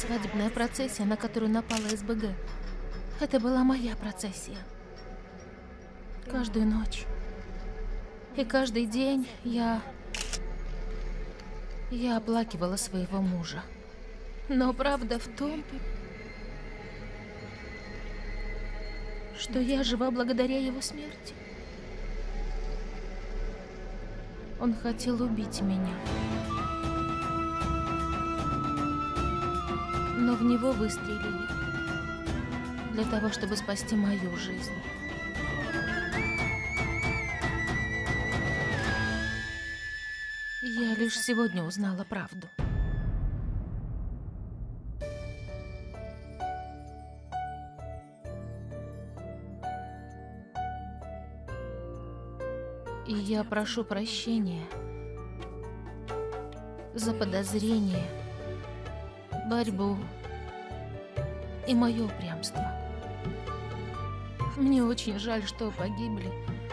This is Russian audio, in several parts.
свадебная процессия, на которую напала СБГ, это была моя процессия. Каждую ночь и каждый день я оплакивала своего мужа. Но правда в том, что я жива благодаря его смерти. Он хотел убить меня. Но в него выстрелили для того, чтобы спасти мою жизнь. Я лишь сегодня узнала правду. И я прошу прощения за подозрение, борьбу и мое упрямство. Мне очень жаль, что погибли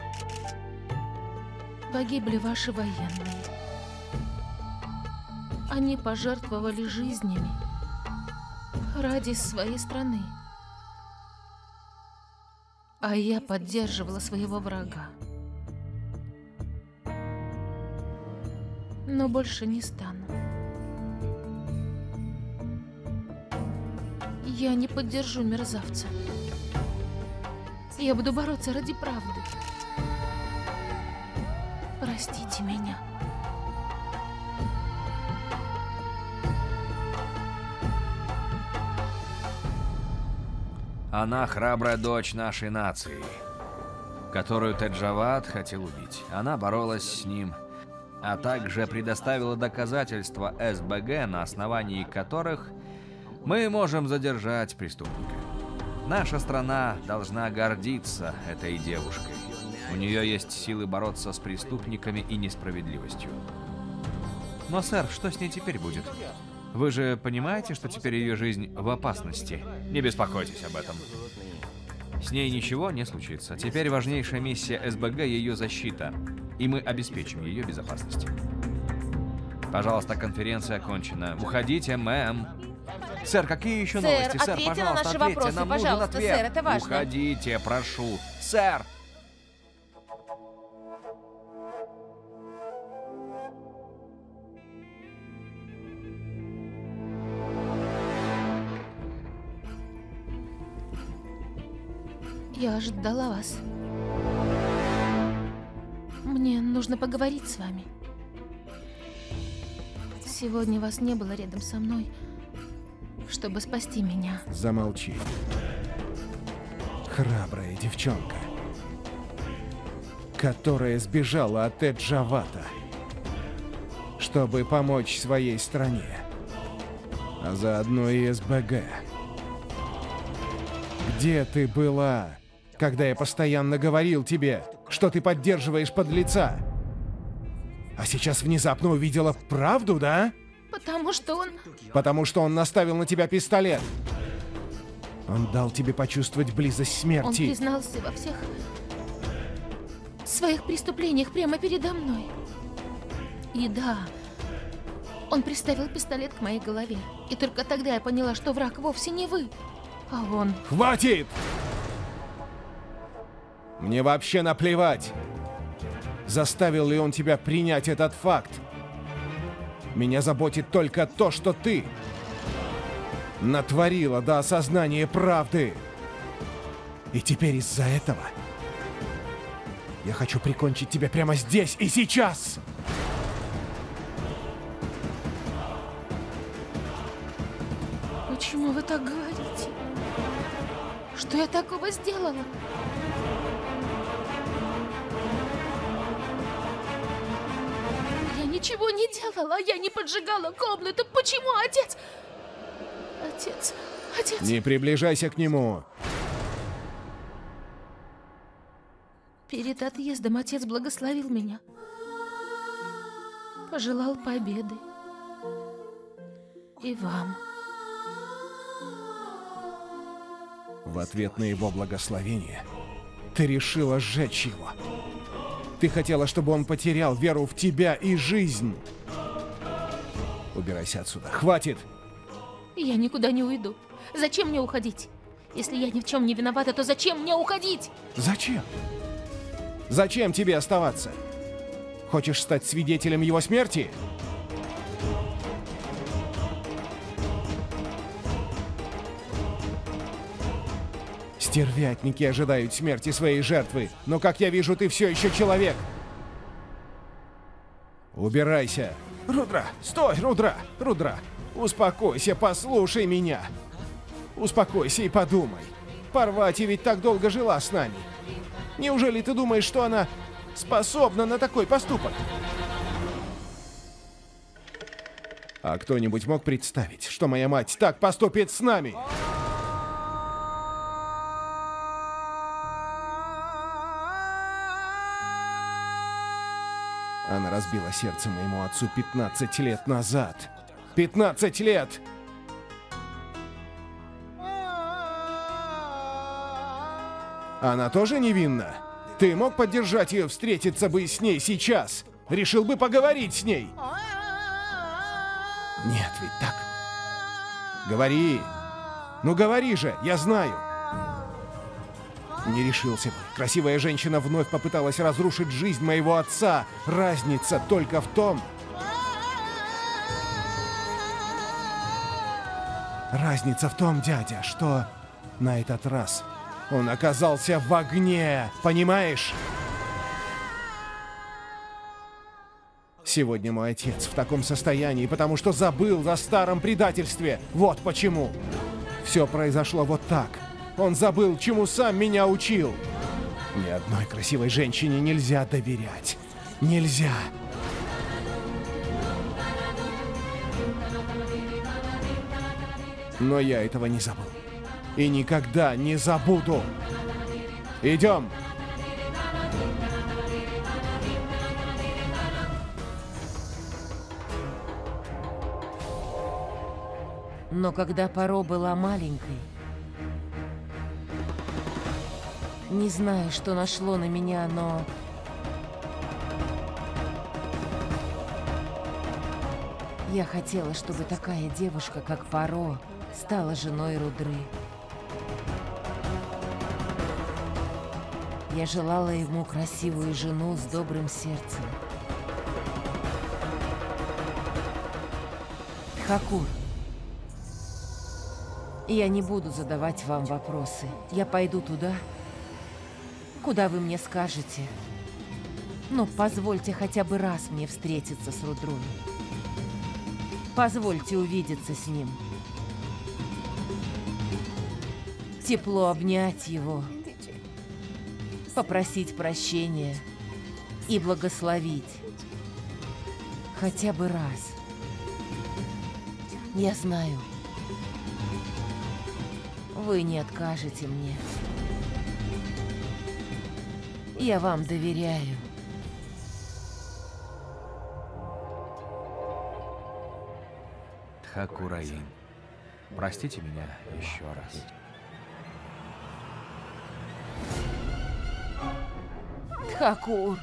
ваши военные. Они пожертвовали жизнями ради своей страны. А я поддерживала своего врага. Но больше не стану. Я не поддержу мерзавца. Я буду бороться ради правды. Простите меня. Она храбрая дочь нашей нации, которую Теджават хотел убить. Она боролась с ним, а также предоставила доказательства СБГ, на основании которых мы можем задержать преступника. Наша страна должна гордиться этой девушкой. У нее есть силы бороться с преступниками и несправедливостью. Но, сэр, что с ней теперь будет? Вы же понимаете, что теперь ее жизнь в опасности? Не беспокойтесь об этом. С ней ничего не случится. Теперь важнейшая миссия СБГ — ее защита. И мы обеспечим ее безопасность. Пожалуйста, конференция окончена. Уходите, мэм. Сэр, какие еще новости? Сэр, ответьте пожалуйста, на наши ответьте. вопросы, Нам нужен пожалуйста, ответ. сэр, это важно. Уходите, прошу. Сэр! Я ждала вас. Мне нужно поговорить с вами. Сегодня вас не было рядом со мной, чтобы спасти меня. Замолчи. Храбрая девчонка, которая сбежала от Теджавата, чтобы помочь своей стране, а заодно и СБГ. Где ты была, когда я постоянно говорил тебе, что ты поддерживаешь подлеца? А сейчас внезапно увидела правду, да? Потому что он наставил на тебя пистолет. Он дал тебе почувствовать близость смерти. Он признался во всех своих преступлениях прямо передо мной. И да, он приставил пистолет к моей голове. И только тогда я поняла, что враг вовсе не вы, а он. Хватит! Мне вообще наплевать, заставил ли он тебя принять этот факт. Меня заботит только то, что ты натворила до осознания правды. И теперь из-за этого я хочу прикончить тебя прямо здесь и сейчас. Почему вы так говорите? Что я такого сделала? Я ничего не делала, я не поджигала комнату. Почему отец? Отец... Не приближайся к нему. Перед отъездом отец благословил меня. Пожелал победы. И вам. В ответ на его благословение ты решила сжечь его. Ты хотела, чтобы он потерял веру в тебя и жизнь. Убирайся отсюда. Хватит! Я никуда не уйду. Зачем мне уходить? Если я ни в чем не виновата, то зачем мне уходить? Зачем? Зачем тебе оставаться? Хочешь стать свидетелем его смерти? Стервятники ожидают смерти своей жертвы, но, как я вижу, ты все еще человек. Убирайся. Рудра, стой, Рудра, Рудра. Успокойся, послушай меня. Успокойся и подумай. Парвати ведь так долго жила с нами. Неужели ты думаешь, что она способна на такой поступок? А кто-нибудь мог представить, что моя мать так поступит с нами? Она разбила сердце моему отцу 15 лет назад. 15 лет! Она тоже невинна? Ты мог поддержать ее, встретиться бы с ней сейчас? Решил бы поговорить с ней? Нет, ведь так. Говори. Ну говори же, я знаю. Не решился бы. Красивая женщина вновь попыталась разрушить жизнь моего отца. Разница только в том... Разница в том, дядя, что на этот раз он оказался в огне. Понимаешь? Сегодня мой отец в таком состоянии, потому что забыл о старом предательстве. Вот почему. Все произошло вот так. Он забыл, чему сам меня учил. Ни одной красивой женщине нельзя доверять. Нельзя. Но я этого не забыл. И никогда не забуду. Идем. Но когда Паро была маленькой, не знаю, что нашло на меня, но... Я хотела, чтобы такая девушка, как Паро, стала женой Рудры. Я желала ему красивую жену с добрым сердцем. Тхакур, я не буду задавать вам вопросы. Я пойду туда, куда вы мне скажете. Но позвольте хотя бы раз мне встретиться с Рудрой. Позвольте увидеться с ним. Тепло обнять его. Попросить прощения и благословить. Хотя бы раз. Я знаю, вы не откажете мне. Я вам доверяю. Тхакураин, простите меня еще раз. Тхакур.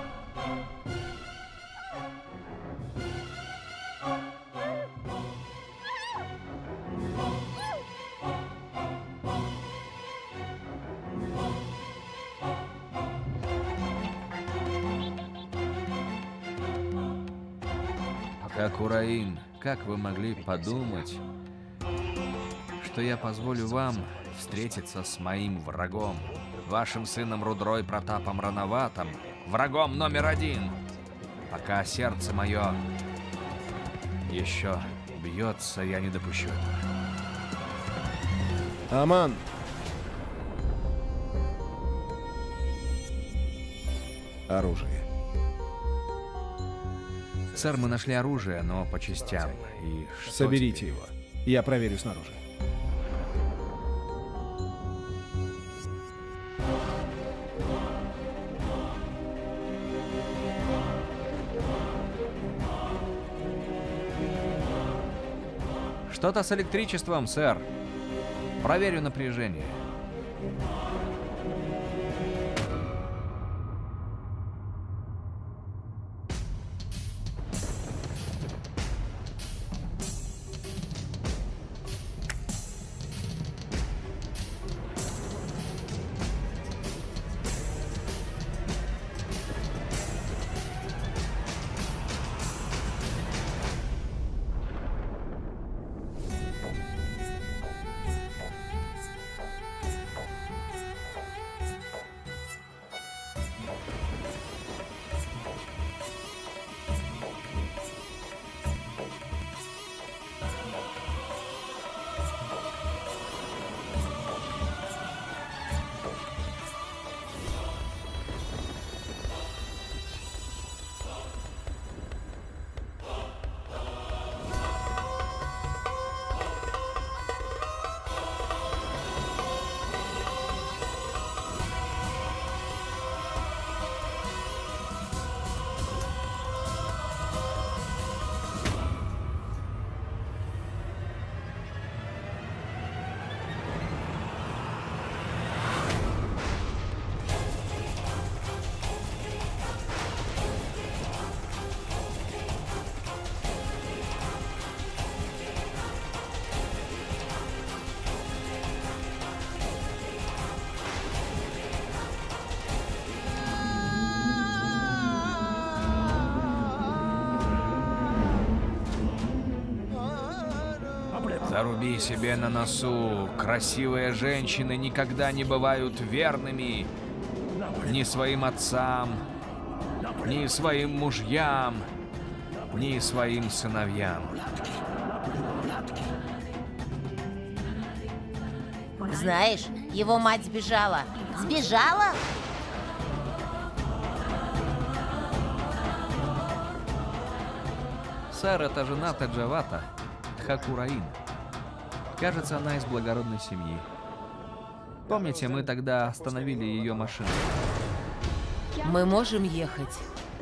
Тхакураин, как вы могли подумать, что я позволю вам встретиться с моим врагом, вашим сыном Рудрой Протапом Ранаватом, врагом номер один, пока сердце мое еще бьется, я не допущу этого. Аман! Оружие. Сэр, мы нашли оружие, но по частям. И что Соберите теперь? его. Я проверю снаружи. Что-то с электричеством, сэр. Проверю напряжение. Заруби себе на носу, красивые женщины никогда не бывают верными ни своим отцам, ни своим мужьям, ни своим сыновьям. Знаешь, его мать сбежала. Сбежала? Сэр, это жена Теджавата, Тхакураин. Кажется, она из благородной семьи. Помните, мы тогда остановили ее машину? Мы можем ехать.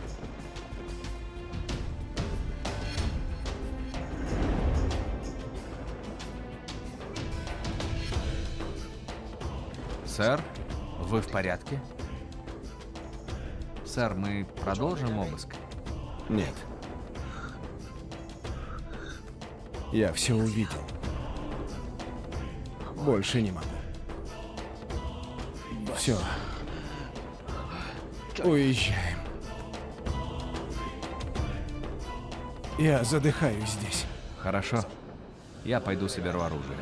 Сэр, вы в порядке? Сэр, мы продолжим обыск? Нет. Я все увидел. Больше не могу. Все. Уезжаем. Я задыхаюсь здесь. Хорошо. Я пойду соберу оружие.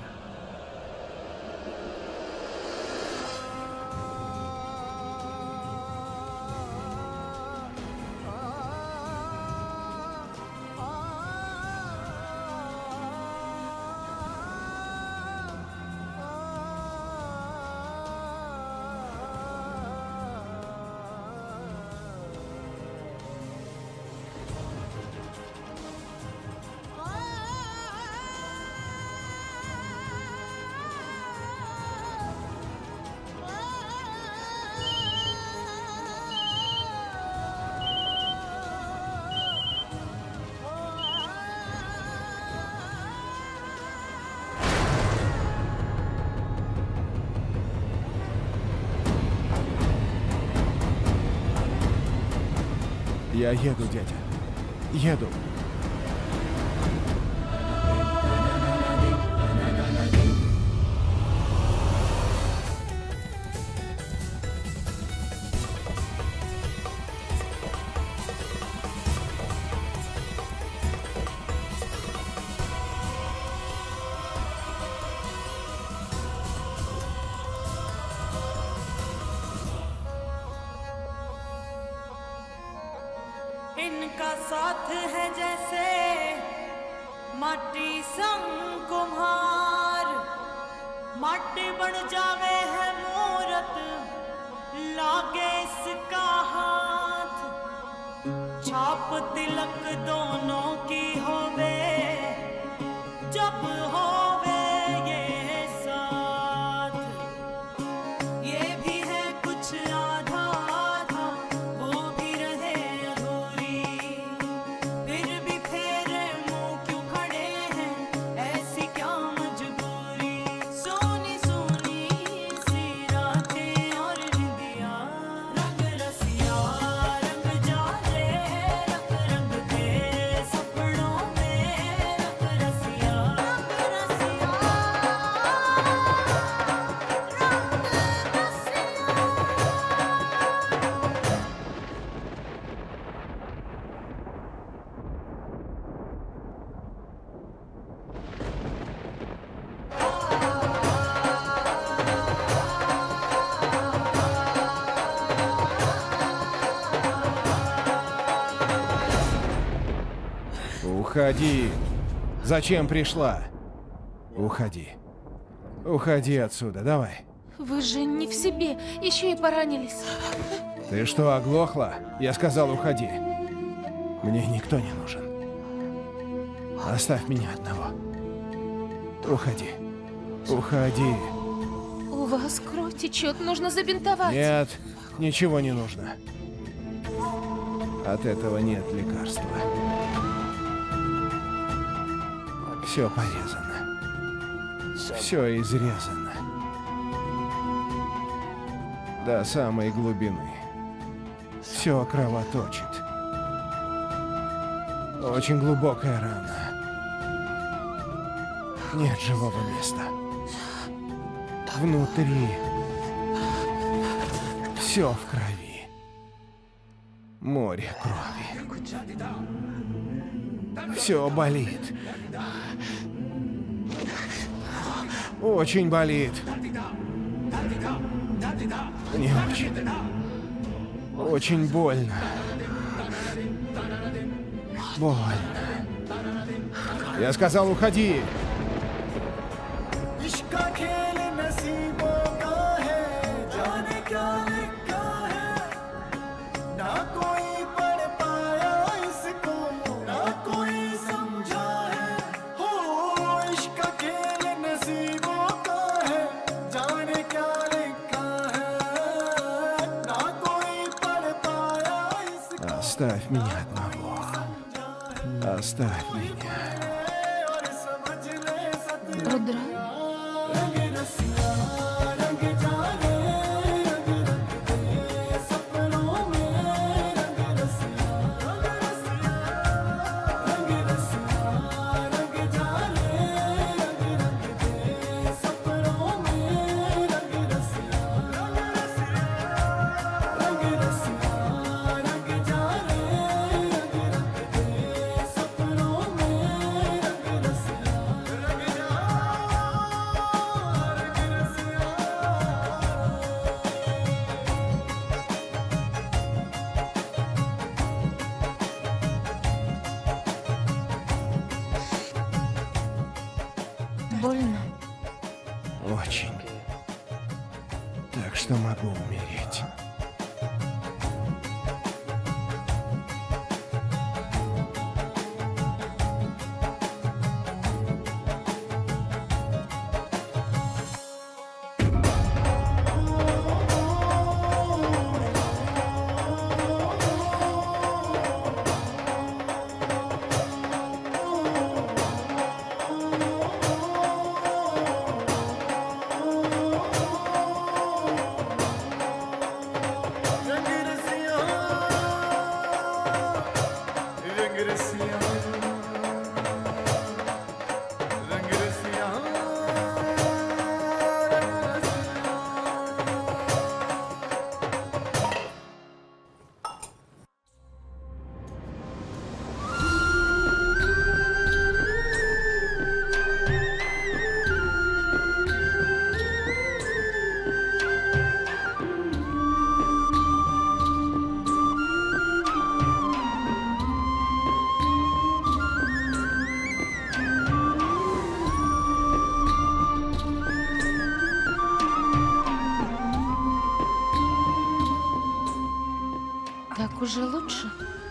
Я еду, дядя. Еду. इनका साथ है जैसे माटी संग कुम्हार, माटी बन जावे है मूरत, लागे इसका हाथ, छाप तिलक दोनों की होवे, जब होवे ये साथ, ये भी है कुछ आधा आधा, वो भी रहे अधूरी, फिर भी फेरे मुंह क्यों खड़े हैं, ऐसी क्या मजबूरी, सोनी सोनी सी रातें और निंदिया, रंग रसिया रंग जाले, रंग रंग के सपनों में, रंग रसिया रंग रसिया Уходи. Зачем пришла? Уходи. Уходи отсюда, давай. Вы же не в себе, еще и поранились. Ты что, оглохла? Я сказал, уходи. Мне никто не нужен. Оставь меня одного. Уходи. Уходи. У вас кровь течет, нужно забинтовать. Нет, ничего не нужно. От этого нет лекарства. Все порезано. Все изрезано. До самой глубины. Все кровоточит. Очень глубокая рана. Нет живого места. Внутри все в крови. Море крови. Все болит. Очень болит. Мне очень. Очень больно. Больно. Я сказал, уходи. Оставь меня одного. Оставь меня. Рудра? Больно? Очень. Так что могу умереть. Так уже лучше?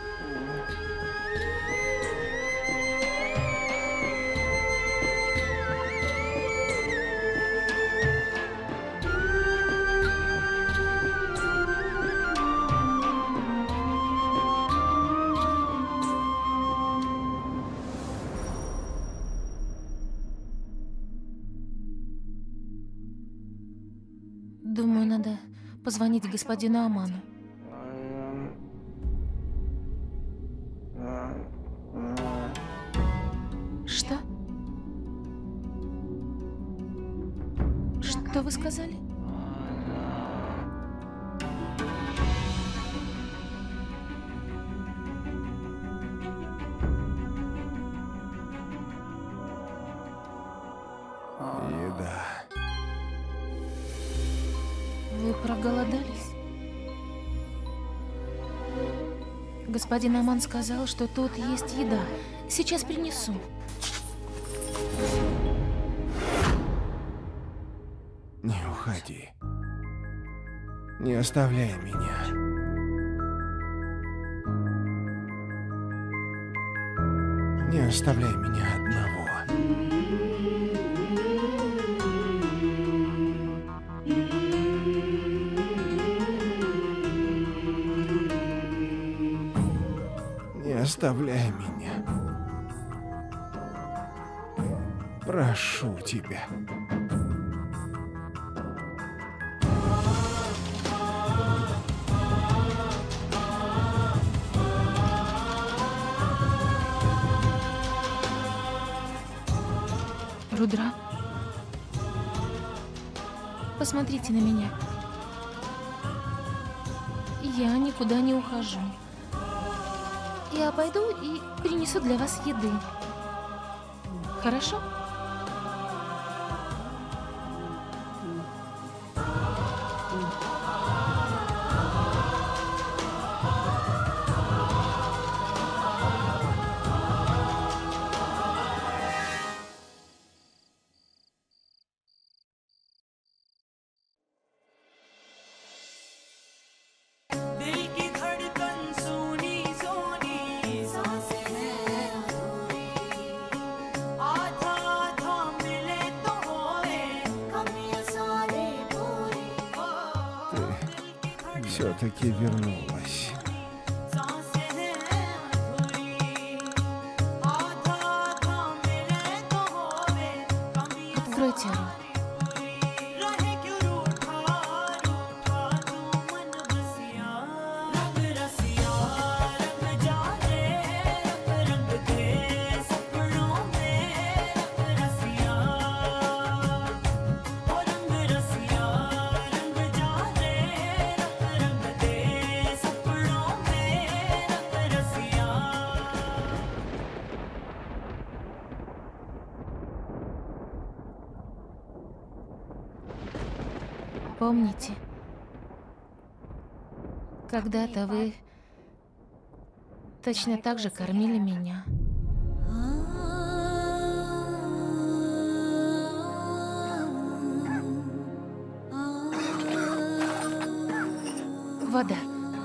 Думаю, надо позвонить господину Аману. Что? Что вы сказали? Еда. Вы проголодались? Господин Аман сказал, что тут есть еда. Сейчас принесу. Не уходи. Не оставляй меня. Не оставляй меня одного. Не оставляй меня. Прошу тебя. Рудра, посмотрите на меня. Я никуда не ухожу. Я пойду и принесу для вас еды. Хорошо? все-таки вернулась. सांसें हैं अधूरी आधा आधा मिले तो होवे कमी Откройте рот. रहे क्यों रूठा रूठा तू मन बसिया रंग रसिया रंग जा रे रंग रंग दे सपनों में रंग रसिया ओ रंग रसिया रंग जा रे रंग रंग दे सपनों में रंग रसिया Помните, когда-то вы точно так же кормили меня. Вода.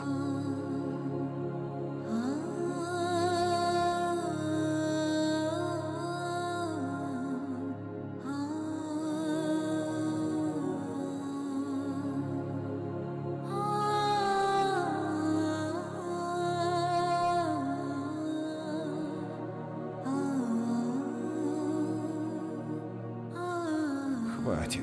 Хватит.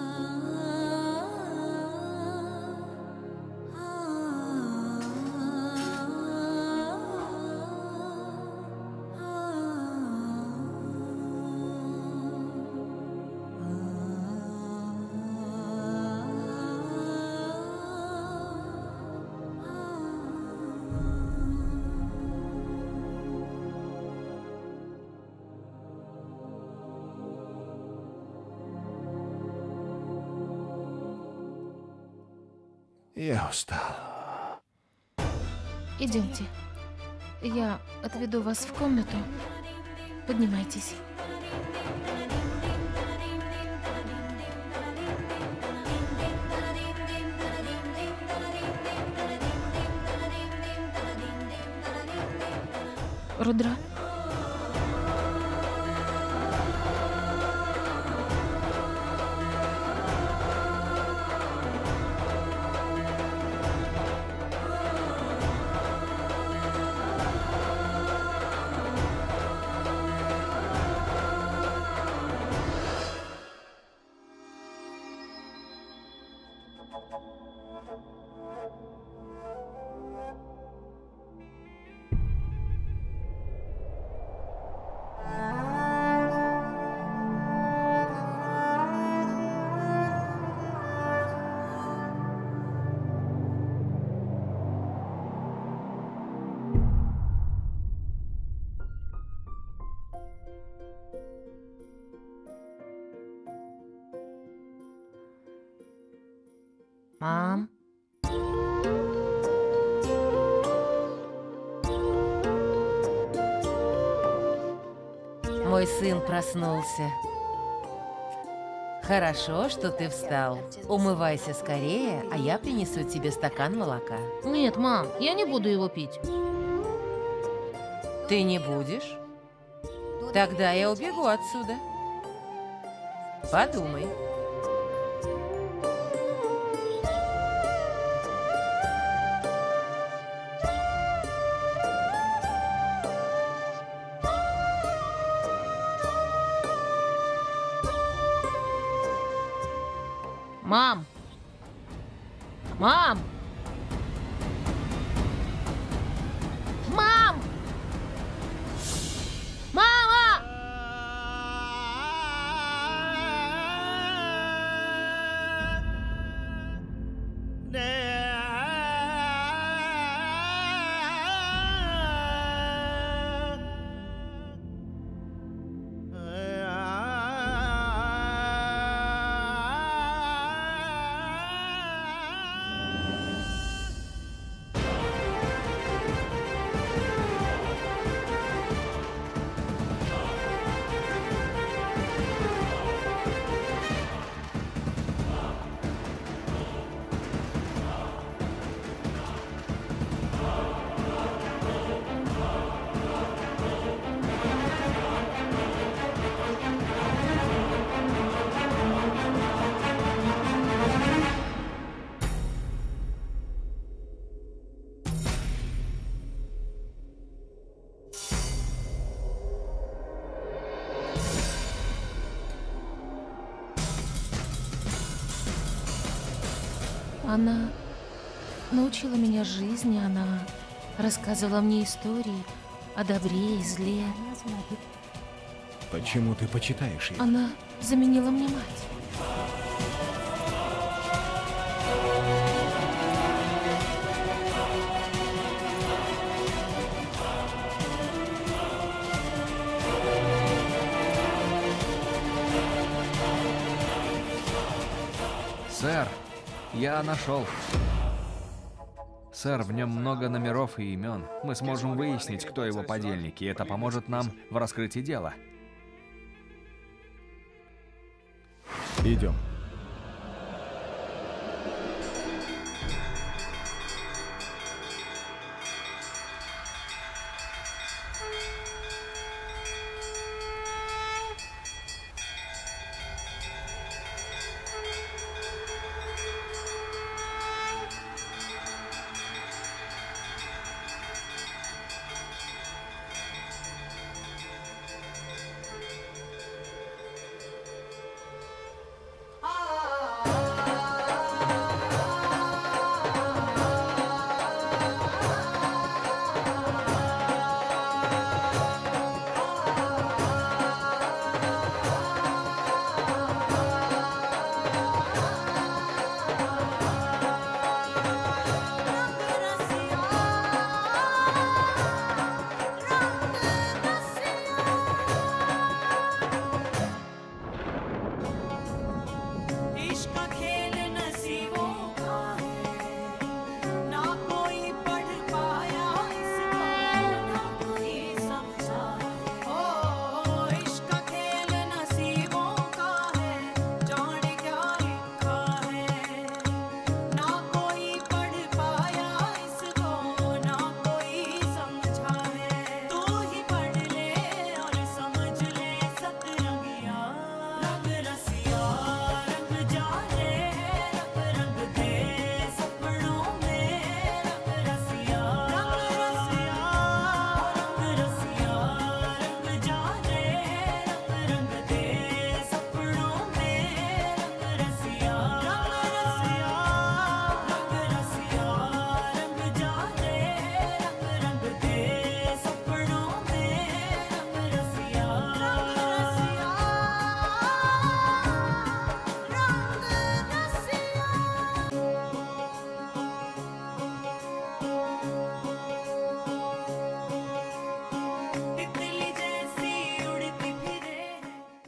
Я устал. Идемте. Я отведу вас в комнату. Поднимайтесь. Рудра. Мам. Мой сын проснулся. Хорошо, что ты встал. Умывайся скорее, а я принесу тебе стакан молока. Нет, мам, я не буду его пить. Ты не будешь? Тогда я убегу отсюда. Подумай. Мам! Мам! Мам! Мама! Она научила меня жизни, она рассказывала мне истории о добре и зле. Почему ты почитаешь ее? Она заменила мне мать. Сэр, я нашел. Сэр, в нем много номеров и имен. Мы сможем выяснить, кто его подельник, и это поможет нам в раскрытии дела. Идем. इश्क खेल